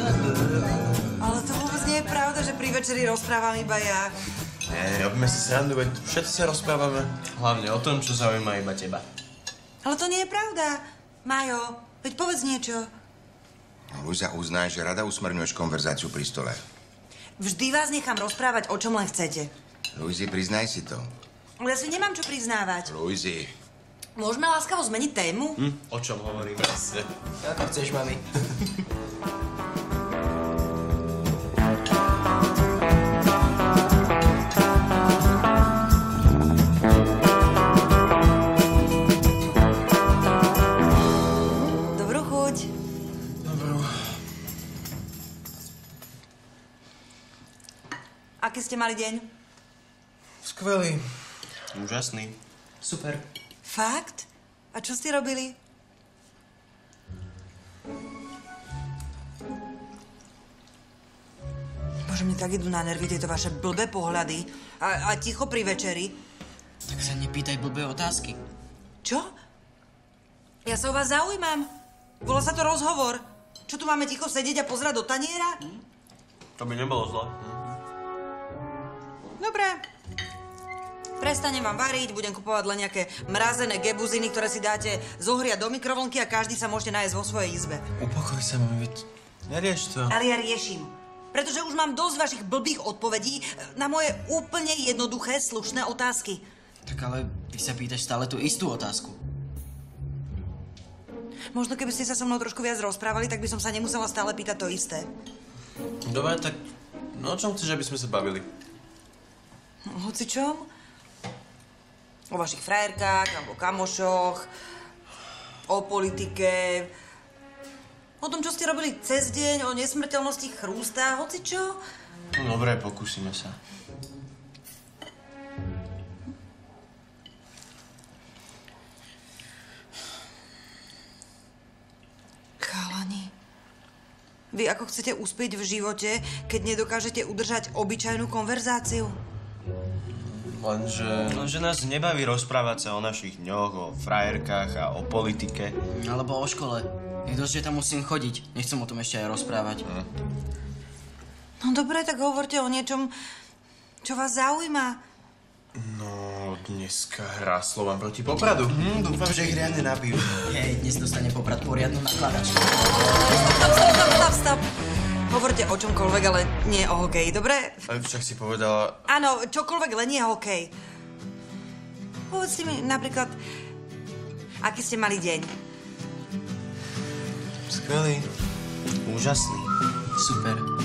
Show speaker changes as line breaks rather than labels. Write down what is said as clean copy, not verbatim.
Ale to vôbec nie je pravda, že pri večeri rozprávam iba ja.
Nie, robíme si srandu, veď všetci sa rozprávame. Hlavne o tom, čo zaujíma iba teba.
Ale to nie je pravda. Majo, veď povedz niečo.
Luisa, uznaj, že rada usmerňuješ konverzáciu pri stole.
Vždy vás nechám rozprávať, o čom len chcete.
Luisi, priznaj si to.
Ale ja si nemám čo priznávať.
Luisi.
Môžeme láskavo zmeniť tému?
O čom hovoríme vlastne?
Ako chceš, mami.
Dobrú chuť.
Dobrú.
Aký ste mali deň?
Skvelý. Úžasný.
Super.
Fakt? A čo ste robili? Bože, mne tak idú na nervy tieto vaše blbé pohľady a ticho pri večeri.
Tak sa nepýtaj blbé otázky.
Čo? Ja sa o vás zaujímam. Volá sa to rozhovor. Čo tu máme ticho sedieť a pozerať do taniera?
To by nebolo zle.
Dobre. Prestanem vám variť, budem kupovať len nejaké mrazené gebuziny, ktoré si dáte zohriať do mikrovlnky a každý sa môžete nájsť vo svojej izbe.
Upokoj sa, mami, veď nerieš to.
Ale ja riešim. Pretože už mám dosť vašich blbých odpovedí na moje úplne jednoduché, slušné otázky.
Tak ale ty sa pýtaš stále tú istú otázku.
Možno keby ste sa so mnou trošku viac rozprávali, tak by som sa nemusela stále pýtať to isté.
Dobre, tak no o čom chceš, aby sme sa bavili?
Hocičom? O vašich frajerkách, alebo kamošoch, o politike, o tom, čo ste robili cez deň, o nesmrteľnosti chrústa, hocičo?
No dobre, pokúsime sa.
Chalani, vy ako chcete uspieť v živote, keď nedokážete udržať obyčajnú konverzáciu?
Lenže nás nebaví rozprávať sa o našich dňoch, o frajerkách a o politike.
Alebo o škole. Je dosť, že tam musím chodiť. Nechcem o tom ešte aj rozprávať.
No dobre, tak hovorte o niečom, čo vás zaujíma.
No, dneska hrá Slovan proti Popradu. Dúfam, že ich riadne nabijú.
Hej, dnes dostane Poprad poriadnu nakladačku.
Stop. Hovorte o čomkoľvek, ale nie o hokeji, dobre?
Ale však si povedala...
Áno, čokoľvek, len nie hokej. Povedzte mi napríklad, aký ste mali deň?
Skvelý. Úžasný.
Super.